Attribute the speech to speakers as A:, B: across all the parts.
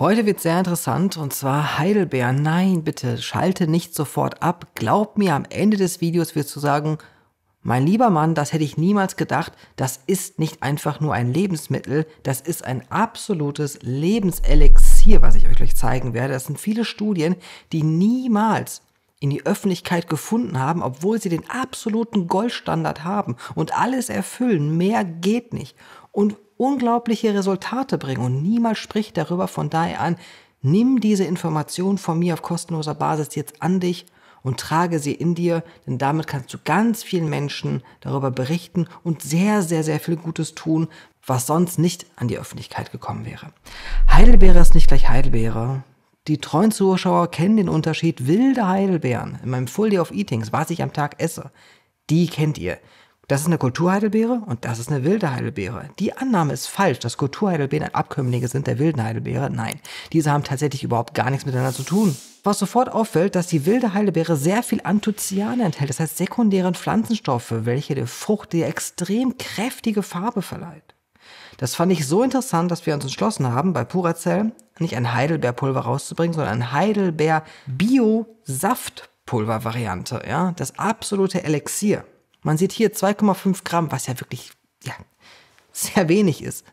A: Heute wird sehr interessant und zwar Heidelbeeren. Nein, bitte schalte nicht sofort ab. Glaub mir, am Ende des Videos wirst du sagen, mein lieber Mann, das hätte ich niemals gedacht. Das ist nicht einfach nur ein Lebensmittel, das ist ein absolutes Lebenselixier, was ich euch gleich zeigen werde. Das sind viele Studien, die niemals in die Öffentlichkeit gefunden haben, obwohl sie den absoluten Goldstandard haben und alles erfüllen. Mehr geht nicht. Und unglaubliche Resultate bringen und niemand spricht darüber. Von daher an, nimm diese Information von mir auf kostenloser Basis jetzt an dich und trage sie in dir, denn damit kannst du ganz vielen Menschen darüber berichten und sehr, sehr, sehr viel Gutes tun, was sonst nicht an die Öffentlichkeit gekommen wäre. Heidelbeere ist nicht gleich Heidelbeere. Die treuen Zuschauer kennen den Unterschied. Wilde Heidelbeeren in meinem Full Day of Eatings, was ich am Tag esse, die kennt ihr. Das ist eine Kulturheidelbeere und das ist eine wilde Heidelbeere. Die Annahme ist falsch, dass Kulturheidelbeeren Abkömmlinge sind der wilden Heidelbeere. Nein, diese haben tatsächlich überhaupt gar nichts miteinander zu tun. Was sofort auffällt, dass die wilde Heidelbeere sehr viel Anthocyane enthält, das heißt sekundären Pflanzenstoffe, welche der Frucht die extrem kräftige Farbe verleiht. Das fand ich so interessant, dass wir uns entschlossen haben, bei Puracell nicht ein Heidelbeerpulver rauszubringen, sondern ein Heidelbeer-Bio-Saftpulver-Variante, ja, das absolute Elixier. Man sieht hier 2,5 Gramm, was ja wirklich sehr wenig ist.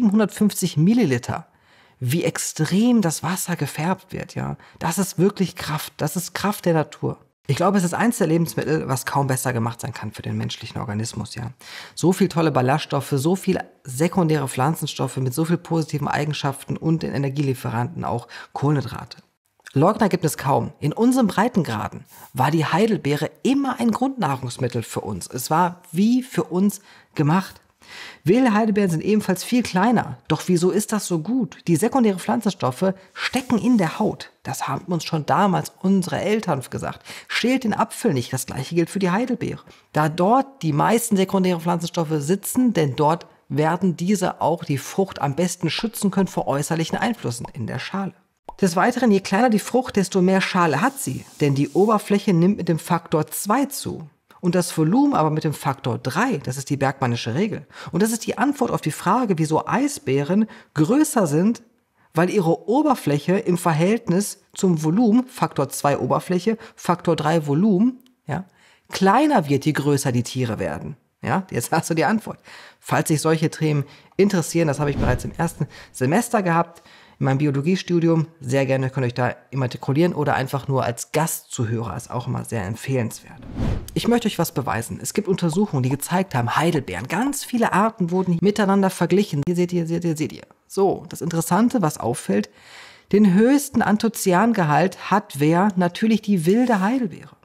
A: 750 Milliliter. Wie extrem das Wasser gefärbt wird, ja. Das ist wirklich Kraft. Das ist Kraft der Natur. Ich glaube, es ist eins der Lebensmittel, was kaum besser gemacht sein kann für den menschlichen Organismus, ja. So viel tolle Ballaststoffe, so viel sekundäre Pflanzenstoffe mit so viel positiven Eigenschaften und den Energielieferanten auch Kohlenhydrate. Leugner gibt es kaum. In unseren Breitengraden war die Heidelbeere immer ein Grundnahrungsmittel für uns. Es war wie für uns gemacht. Wilde Heidelbeeren sind ebenfalls viel kleiner. Doch wieso ist das so gut? Die sekundären Pflanzenstoffe stecken in der Haut. Das haben uns schon damals unsere Eltern gesagt. Schält den Apfel nicht. Das gleiche gilt für die Heidelbeere. Da dort die meisten sekundären Pflanzenstoffe sitzen, denn dort werden diese auch die Frucht am besten schützen können vor äußerlichen Einflüssen in der Schale. Des Weiteren, je kleiner die Frucht, desto mehr Schale hat sie, denn die Oberfläche nimmt mit dem Faktor 2 zu. Und das Volumen aber mit dem Faktor 3, das ist die Bergmannsche Regel. Und das ist die Antwort auf die Frage, wieso Eisbären größer sind, weil ihre Oberfläche im Verhältnis zum Volumen, Faktor 2 Oberfläche, Faktor 3 Volumen, ja, kleiner wird, je größer die Tiere werden. Ja, jetzt hast du die Antwort. Falls sich solche Themen interessieren, das habe ich bereits im ersten Semester gehabt, in meinem Biologiestudium, sehr gerne könnt ihr euch da immatrikulieren oder einfach nur als Gastzuhörer, ist auch immer sehr empfehlenswert. Ich möchte euch was beweisen. Es gibt Untersuchungen, die gezeigt haben, Heidelbeeren, ganz viele Arten wurden miteinander verglichen. Hier seht ihr. So, das Interessante, was auffällt, den höchsten Anthocyangehalt hat wer? Natürlich die wilde Heidelbeere.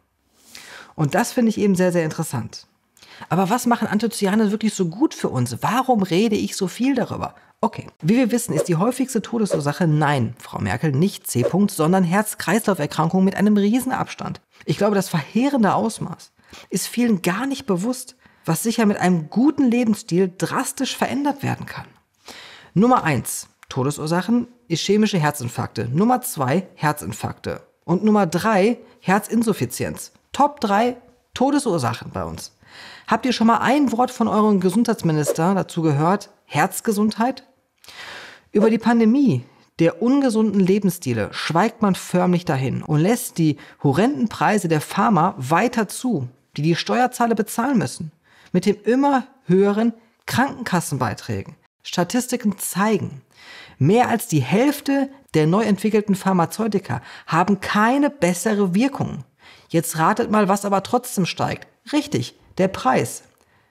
A: Und das finde ich eben sehr, sehr interessant. Aber was machen Anthocyane wirklich so gut für uns? Warum rede ich so viel darüber? Okay, wie wir wissen, ist die häufigste Todesursache, nein, Frau Merkel, nicht C. sondern Herz-Kreislauf-Erkrankungen mit einem Riesenabstand. Ich glaube, das verheerende Ausmaß ist vielen gar nicht bewusst, was sicher mit einem guten Lebensstil drastisch verändert werden kann. Nummer 1, Todesursachen, ischämische Herzinfarkte. Nummer 2, Herzinfarkte. Und Nummer 3, Herzinsuffizienz. Top 3 Todesursachen bei uns. Habt ihr schon mal ein Wort von eurem Gesundheitsminister dazu gehört? Herzgesundheit? Über die Pandemie der ungesunden Lebensstile schweigt man förmlich dahin und lässt die horrenden Preise der Pharma weiter zu, die die Steuerzahler bezahlen müssen. Mit dem immer höheren Krankenkassenbeiträgen. Statistiken zeigen, mehr als die Hälfte der neu entwickelten Pharmazeutika haben keine bessere Wirkung. Jetzt ratet mal, was aber trotzdem steigt. Richtig, der Preis.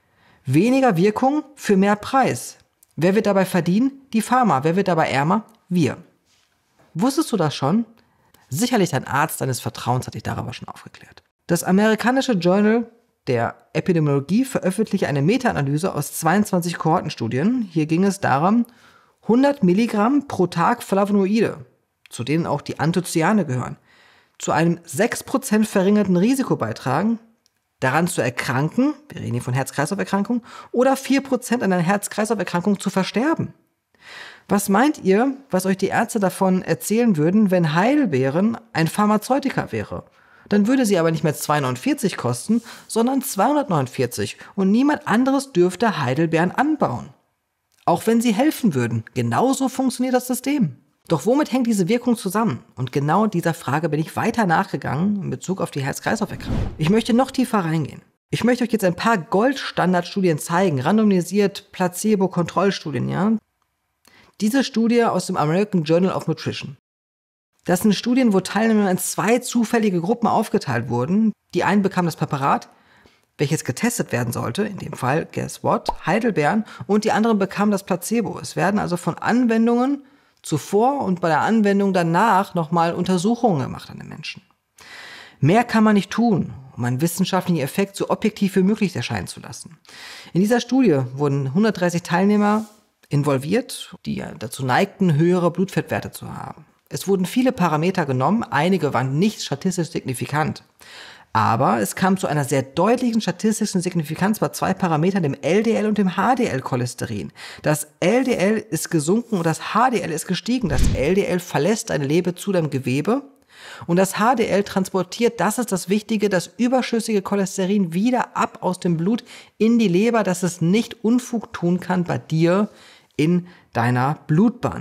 A: Weniger Wirkung für mehr Preis. Wer wird dabei verdienen? Die Pharma. Wer wird dabei ärmer? Wir. Wusstest du das schon? Sicherlich dein Arzt deines Vertrauens hat dich darüber schon aufgeklärt. Das amerikanische Journal der Epidemiologie veröffentlichte eine Meta-Analyse aus 22 Kohortenstudien. Hier ging es darum, 100 Milligramm pro Tag Flavonoide, zu denen auch die Anthocyane gehören, zu einem 6% verringerten Risiko beitragen, daran zu erkranken, wir reden hier von Herz-Kreislauf-Erkrankung, oder 4% an einer Herz-Kreislauf-Erkrankung zu versterben. Was meint ihr, was euch die Ärzte davon erzählen würden, wenn Heidelbeeren ein Pharmazeutika wäre? Dann würde sie aber nicht mehr 2,49 kosten, sondern 249 und niemand anderes dürfte Heidelbeeren anbauen. Auch wenn sie helfen würden. Genauso funktioniert das System. Doch womit hängt diese Wirkung zusammen? Und genau dieser Frage bin ich weiter nachgegangen in Bezug auf die Herz-Kreislauf-Erkrankung. Ich möchte noch tiefer reingehen. Ich möchte euch jetzt ein paar Goldstandardstudien zeigen, randomisiert, Placebo-Kontrollstudien, ja. Diese Studie aus dem American Journal of Nutrition. Das sind Studien, wo Teilnehmer in 2 zufällige Gruppen aufgeteilt wurden. Die einen bekamen das Präparat, welches getestet werden sollte, in dem Fall, guess what, Heidelbeeren, und die anderen bekamen das Placebo. Es werden also von Anwendungen zuvor und bei der Anwendung danach nochmal Untersuchungen gemacht an den Menschen. Mehr kann man nicht tun, um einen wissenschaftlichen Effekt so objektiv wie möglich erscheinen zu lassen. In dieser Studie wurden 130 Teilnehmer involviert, die dazu neigten, höhere Blutfettwerte zu haben. Es wurden viele Parameter genommen, einige waren nicht statistisch signifikant. Aber es kam zu einer sehr deutlichen statistischen Signifikanz bei 2 Parametern, dem LDL und dem HDL-Cholesterin. Das LDL ist gesunken und das HDL ist gestiegen. Das LDL verlässt deine Leber zu deinem Gewebe und das HDL transportiert, das ist das Wichtige, das überschüssige Cholesterin wieder ab aus dem Blut in die Leber, dass es nicht Unfug tun kann bei dir in deiner Blutbahn.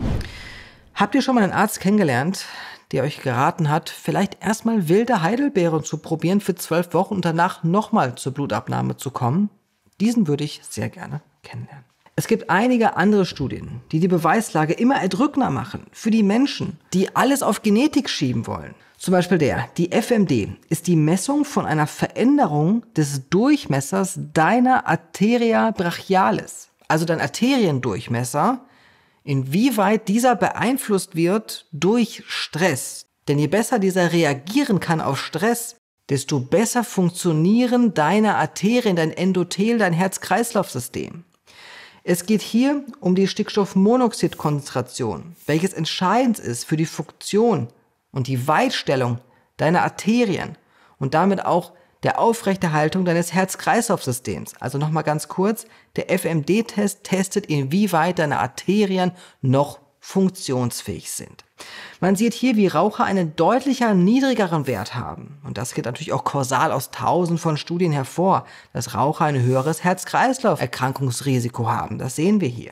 A: Habt ihr schon mal einen Arzt kennengelernt, der euch geraten hat, vielleicht erstmal wilde Heidelbeeren zu probieren für 12 Wochen und danach nochmal zur Blutabnahme zu kommen? Diesen würde ich sehr gerne kennenlernen. Es gibt einige andere Studien, die die Beweislage immer erdrückender machen für die Menschen, die alles auf Genetik schieben wollen. Zum Beispiel die FMD ist die Messung von einer Veränderung des Durchmessers deiner Arteria brachialis, also dein Arteriendurchmesser, inwieweit dieser beeinflusst wird durch Stress. Denn je besser dieser reagieren kann auf Stress, desto besser funktionieren deine Arterien, dein Endothel, dein Herz-Kreislauf-System. Es geht hier um die Stickstoffmonoxidkonzentration, welches entscheidend ist für die Funktion und die Weitstellung deiner Arterien und damit auch der Aufrechterhaltung deines Herz-Kreislauf-Systems. Also nochmal ganz kurz, der FMD-Test testet, inwieweit deine Arterien noch funktionsfähig sind. Man sieht hier, wie Raucher einen deutlicher niedrigeren Wert haben. Und das geht natürlich auch kausal aus Tausenden von Studien hervor, dass Raucher ein höheres Herz-Kreislauf-Erkrankungsrisiko haben. Das sehen wir hier.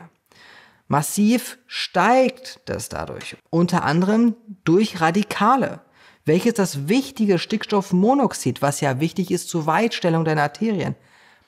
A: Massiv steigt das dadurch, unter anderem durch Radikale, welches das wichtige Stickstoffmonoxid, was ja wichtig ist zur Weitstellung deiner Arterien,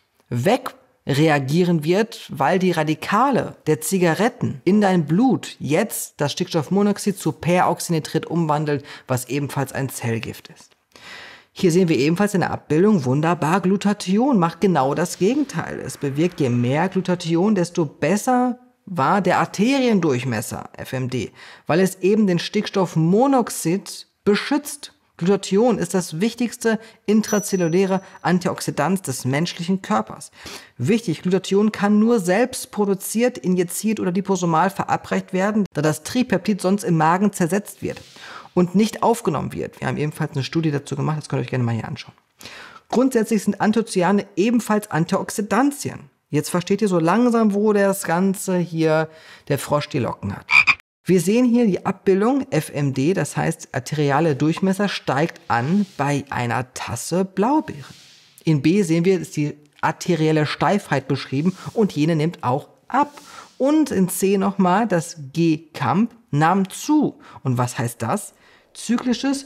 A: wegreagieren wird, weil die Radikale der Zigaretten in dein Blut jetzt das Stickstoffmonoxid zu Peroxynitrit umwandelt, was ebenfalls ein Zellgift ist. Hier sehen wir ebenfalls in der Abbildung wunderbar, Glutathion macht genau das Gegenteil. Es bewirkt, je mehr Glutathion, desto besser war der Arteriendurchmesser, FMD, weil es eben den Stickstoffmonoxid beschützt. Glutathion ist das wichtigste intrazelluläre Antioxidant des menschlichen Körpers. Wichtig, Glutathion kann nur selbst produziert, injiziert oder liposomal verabreicht werden, da das Tripeptid sonst im Magen zersetzt wird und nicht aufgenommen wird. Wir haben ebenfalls eine Studie dazu gemacht, das könnt ihr euch gerne mal hier anschauen. Grundsätzlich sind Anthocyane ebenfalls Antioxidantien. Jetzt versteht ihr so langsam, wo das Ganze hier der Frosch die Locken hat. Wir sehen hier die Abbildung FMD, das heißt arteriale Durchmesser steigt an bei einer Tasse Blaubeeren. In B sehen wir, ist die arterielle Steifheit beschrieben und jene nimmt auch ab. Und in C nochmal, das G-Camp nahm zu. Und was heißt das? Zyklisches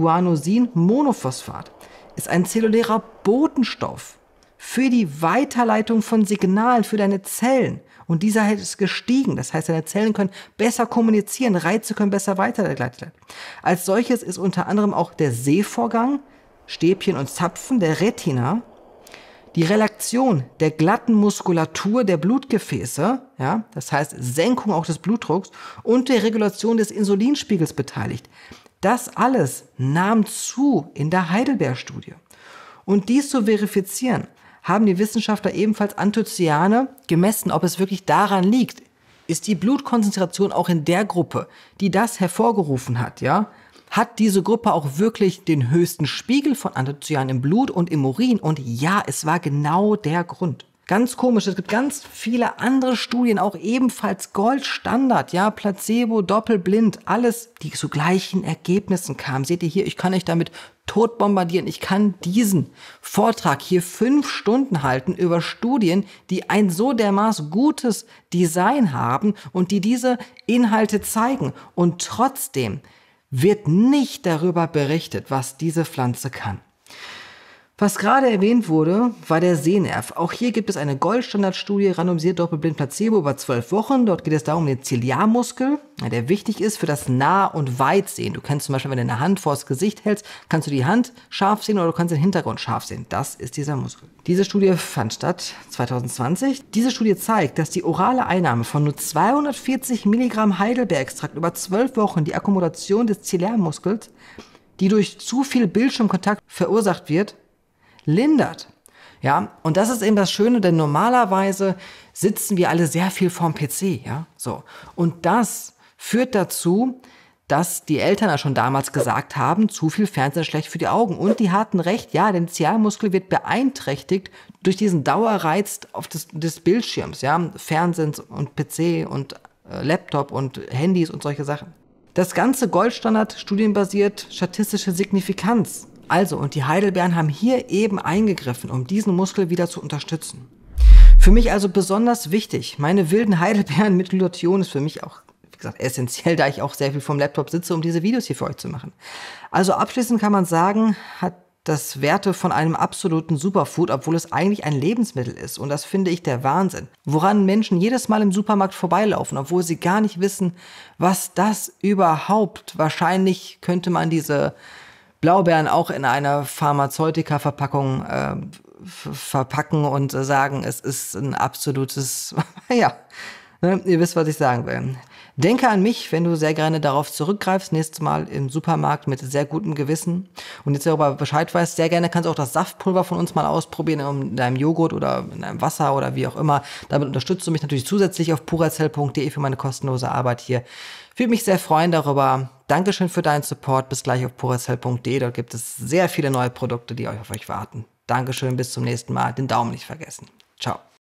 A: Guanosin-Monophosphat ist ein zellulärer Botenstoff für die Weiterleitung von Signalen für deine Zellen. Und dieser ist gestiegen. Das heißt, deine Zellen können besser kommunizieren, Reize können besser weitergeleitet werden. Als solches ist unter anderem auch der Sehvorgang, Stäbchen und Zapfen der Retina, die Relaktion der glatten Muskulatur der Blutgefäße, ja, das heißt Senkung auch des Blutdrucks und der Regulation des Insulinspiegels beteiligt. Das alles nahm zu in der Heidelberg-Studie. Und dies zu verifizieren, haben die Wissenschaftler ebenfalls Anthocyane gemessen, ob es wirklich daran liegt. Ist die Blutkonzentration auch in der Gruppe, die das hervorgerufen hat, ja? Hat diese Gruppe auch wirklich den höchsten Spiegel von Anthocyanen im Blut und im Urin? Und ja, es war genau der Grund. Ganz komisch, es gibt ganz viele andere Studien, auch ebenfalls Goldstandard, ja, Placebo, doppelblind, alles, die zu gleichen Ergebnissen kamen. Seht ihr hier, ich kann euch damit tot bombardieren. Ich kann diesen Vortrag hier 5 Stunden halten über Studien, die ein so dermaßen gutes Design haben und die diese Inhalte zeigen. Und trotzdem wird nicht darüber berichtet, was diese Pflanze kann. Was gerade erwähnt wurde, war der Sehnerv. Auch hier gibt es eine Goldstandardstudie, randomisiert doppelblind Placebo über 12 Wochen. Dort geht es darum, den Ziliarmuskel, der wichtig ist für das Nah- und Weitsehen. Du kannst zum Beispiel, wenn du eine Hand vors Gesicht hältst, kannst du die Hand scharf sehen oder du kannst den Hintergrund scharf sehen. Das ist dieser Muskel. Diese Studie fand statt 2020. Diese Studie zeigt, dass die orale Einnahme von nur 240 Milligramm Heidelbeerextrakt über 12 Wochen die Akkommodation des Ziliarmuskels, die durch zu viel Bildschirmkontakt verursacht wird, lindert. Ja, und das ist eben das Schöne, denn normalerweise sitzen wir alle sehr viel vorm PC, ja, so. Und das führt dazu, dass die Eltern ja schon damals gesagt haben, zu viel Fernsehen ist schlecht für die Augen. Und die hatten recht, ja, der Ziliarmuskel wird beeinträchtigt durch diesen Dauerreiz des Bildschirms, ja, Fernsehen und PC und Laptop und Handys und solche Sachen. Das ganze Goldstandard studienbasiert statistische Signifikanz. Also, und die Heidelbeeren haben hier eben eingegriffen, um diesen Muskel wieder zu unterstützen. Für mich also besonders wichtig, meine wilden Heidelbeeren mit Glutathion ist für mich auch, wie gesagt, essentiell, da ich auch sehr viel vom Laptop sitze, um diese Videos hier für euch zu machen. Also abschließend kann man sagen, hat das Werte von einem absoluten Superfood, obwohl es eigentlich ein Lebensmittel ist. Und das finde ich der Wahnsinn. Woran Menschen jedes Mal im Supermarkt vorbeilaufen, obwohl sie gar nicht wissen, was das überhaupt, wahrscheinlich könnte man diese Blaubeeren auch in einer Pharmazeutika-Verpackung verpacken und sagen, es ist ein absolutes, ja, ne, ihr wisst, was ich sagen will. Denke an mich, wenn du sehr gerne darauf zurückgreifst, nächstes Mal im Supermarkt mit sehr gutem Gewissen und jetzt darüber Bescheid weißt, sehr gerne kannst du auch das Saftpulver von uns mal ausprobieren in deinem Joghurt oder in deinem Wasser oder wie auch immer. Damit unterstützt du mich natürlich zusätzlich auf purazell.de für meine kostenlose Arbeit hier. Würde mich sehr freuen darüber. Dankeschön für deinen Support. Bis gleich auf purazell.de. Dort gibt es sehr viele neue Produkte, die auf euch warten. Dankeschön, bis zum nächsten Mal. Den Daumen nicht vergessen. Ciao.